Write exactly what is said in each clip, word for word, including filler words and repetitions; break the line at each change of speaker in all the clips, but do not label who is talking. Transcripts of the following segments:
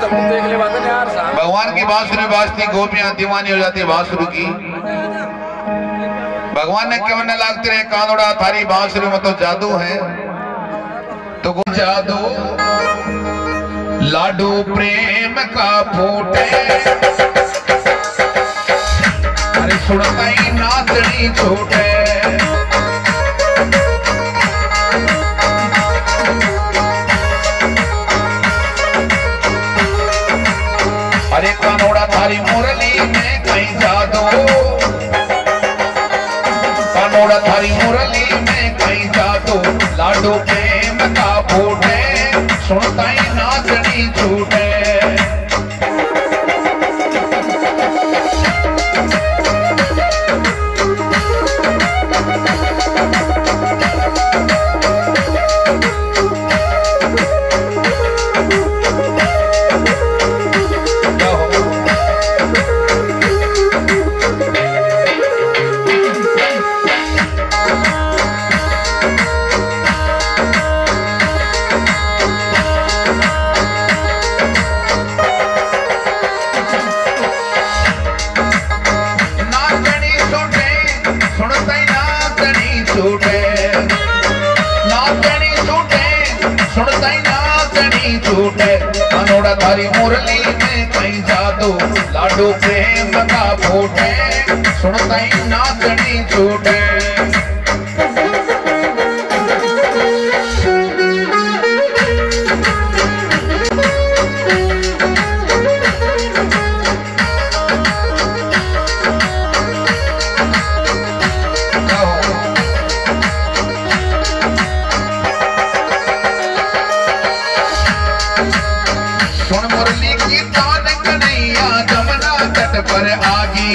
भगवान की बांसुरी बाजती, गोपियां दीवानी हो जाती बांसुरी की। भगवान ने क्यों न लागती रहे कानोड़ा थारी बांसुरी में तो जादू है। तो जादू लाडू प्रेम का फूटे, अरे सुनता ही नाचनी छूटे। अरे कानोड़ा थारी मुरली में कहीं जादू, कानोड़ा थारी मुरली में कहीं जादू, लाडू प्रेम का फूटे, सुनता ही नाचनी छूटे। कानोड़ा थारी मुरली में कहीं जादू, लाडू प्रेम का फूटे, सुनता ही नाचनी छूटे। सुन मुरली की तान कन्हैया जमुना तट पर आगी,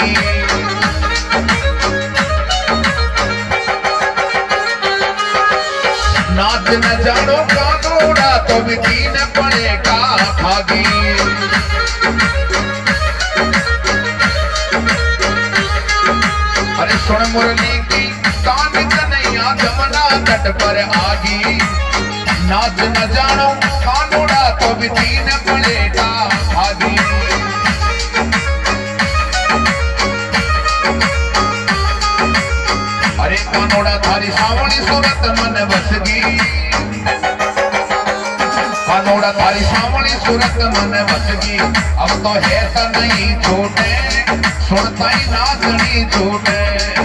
नाच न जानो कानोड़ा तो भी दीन पड़ेगा भागी। अरे सुन मुरली की तान कन्हैया जमुना तट पर आगी, नाच न जानो कानोड़ा तो भी दीन पड़ेगा भागी। अरे कानोड़ा थारी सावणी सूरत मन बसगी, कानोड़ा थारी सावणी सूरत मन बसगी। अब तो है तो नहीं छूटे, सुनता ही नाचनी छूटे।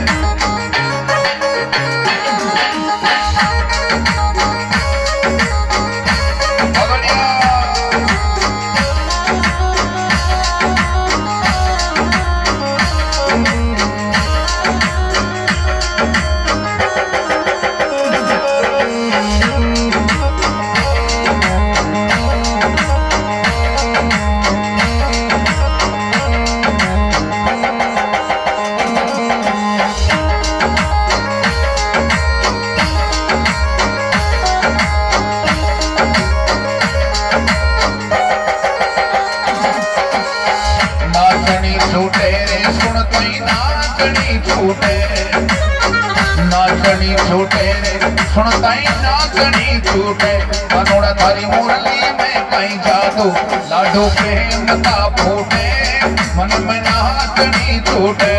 नाचनी छूटे सुनता ही नाचनी छूटे। कानोड़ा थारी मुरली में कहीं जादू, लाडू प्रेम का फूटे, मन में नाचनी छूटे।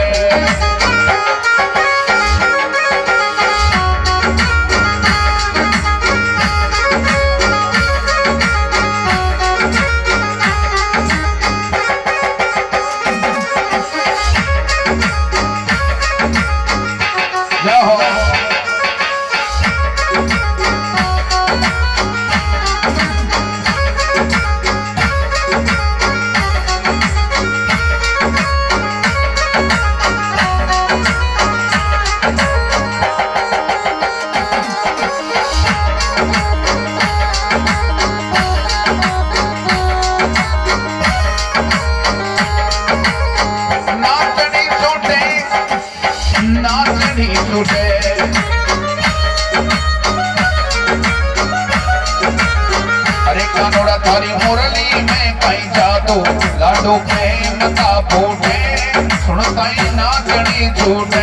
अरे कानोड़ा थारी मुरली में कहीं जादू, लाडू प्रेम का फूटे, सुनता ही नाचनी छूटे।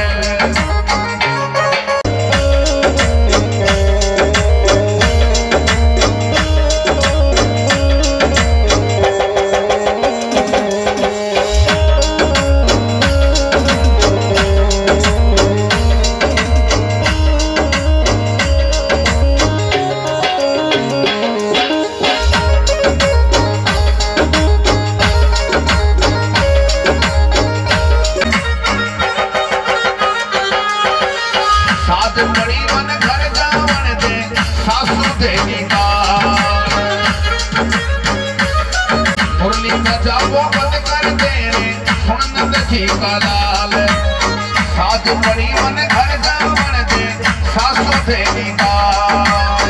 सखी का लाल साथ पड़ी मन घर जावन दे सासो तेरी गाल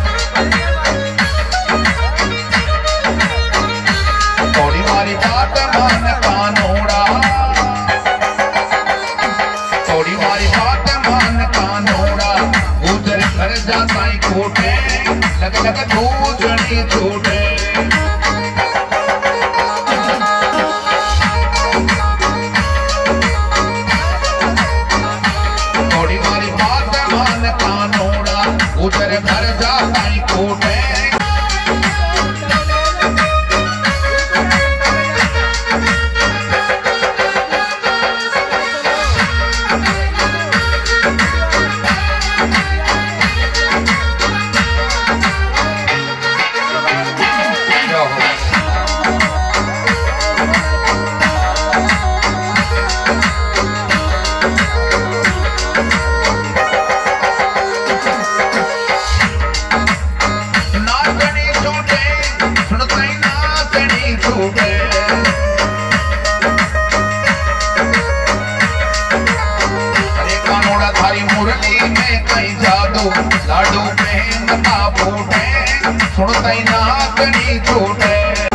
थोड़ी मारी बात मान कानूड़ा थोड़ी मारी बात मान कानूड़ा उधर घर जाता ही खोटे लग लग दो जनी छूटे थोड़ी मारी बात मान कानूड़ा उधर घर जाता ही खोटे लाडू प्रेम का फूटे सुनता ही नाकनी छूटे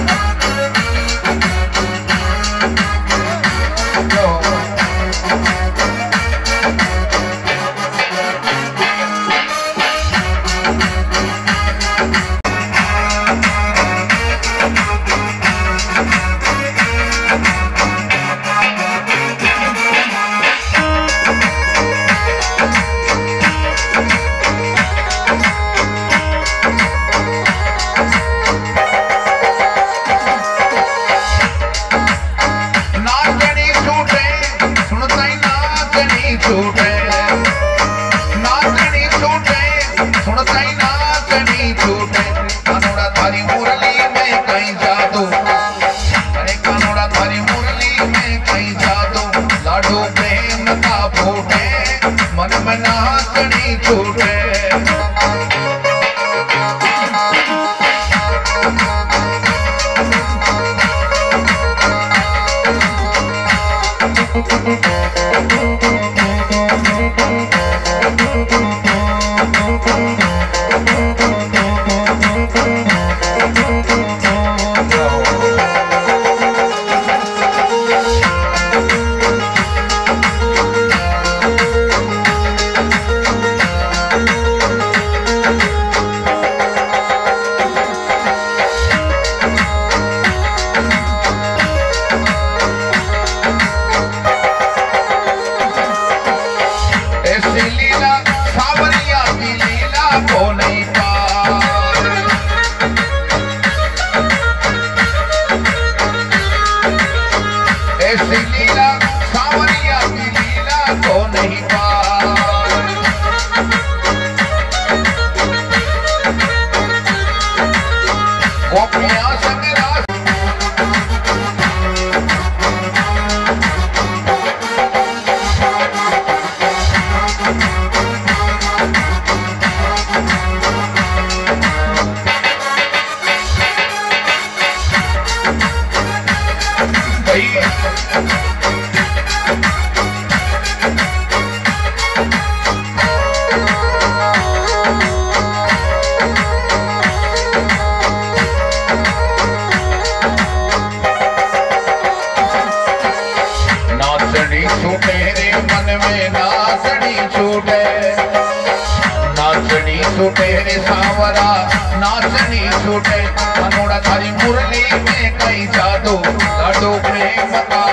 तेरे सावरा नाचनी छूटे मनोड़ा थारी मुरली में कई जादू लाडो प्रेम का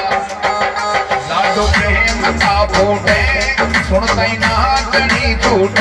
लाडो प्रेम का फूटे सुनता ही नाचनी छूटे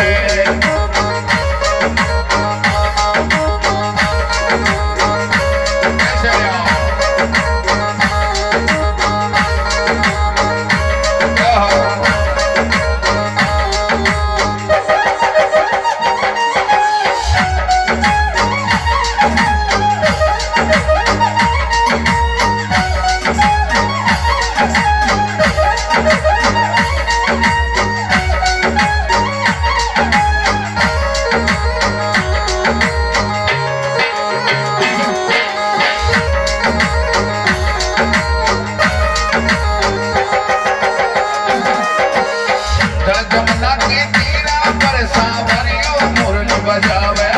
बजावे।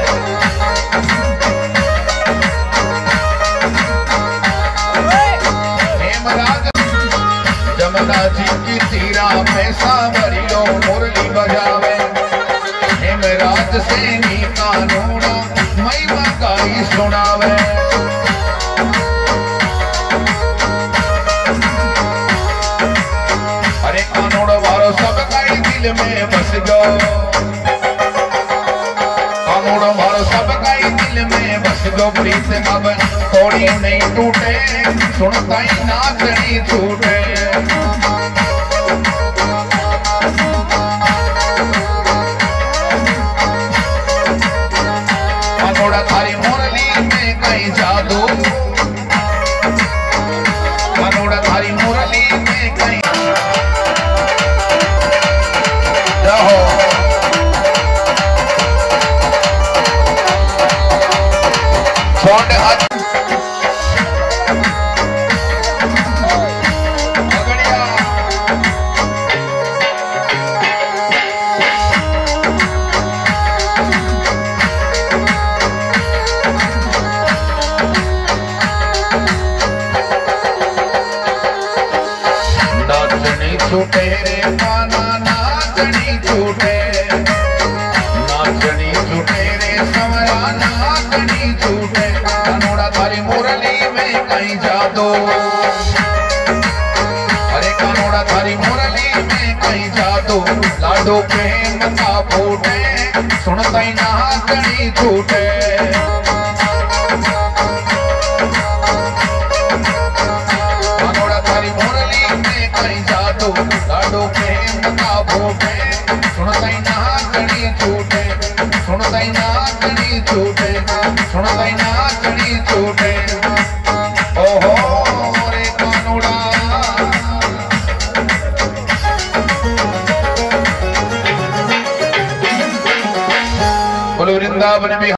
हेमराज जमुना जी की तीरा में सांवरियो मुरली बजावे। हेमराज से नी कानून महिमा गाई सुनावे। अरे कानून वारो सब गाई दिल में बस गो। कानून वारो सब गाई दिल में बस गो। प्रीत अब थोड़ी नहीं टूटे सुनता ही नाचनी छूटे। कानूड़ा थारी मुरली में कहीं जादू। कानूड़ा थारी मुरली में कहीं जाओ। छोटे हाथ छूटे रे पाना नाचनी छूटे। नाचनी छूटे रे समरा नाचनी छूटे। कानूड़ा थारी मुरली में कहीं जादू। अरे कानूड़ा थारी मुरली में कहीं जादू। लाडो प्रेम का फूटे सुनता ही नाचनी छूटे। कानूड़ा थारी मुरली में कहीं जादू। लाडो प्रेम का फूटे सुनता ही नाचनी छूटे। सुनता ही नाचनी छूटे। सुनता ही नाचनी छूटे। ओहो रे कानूड़ा बोलो वृंदावन में।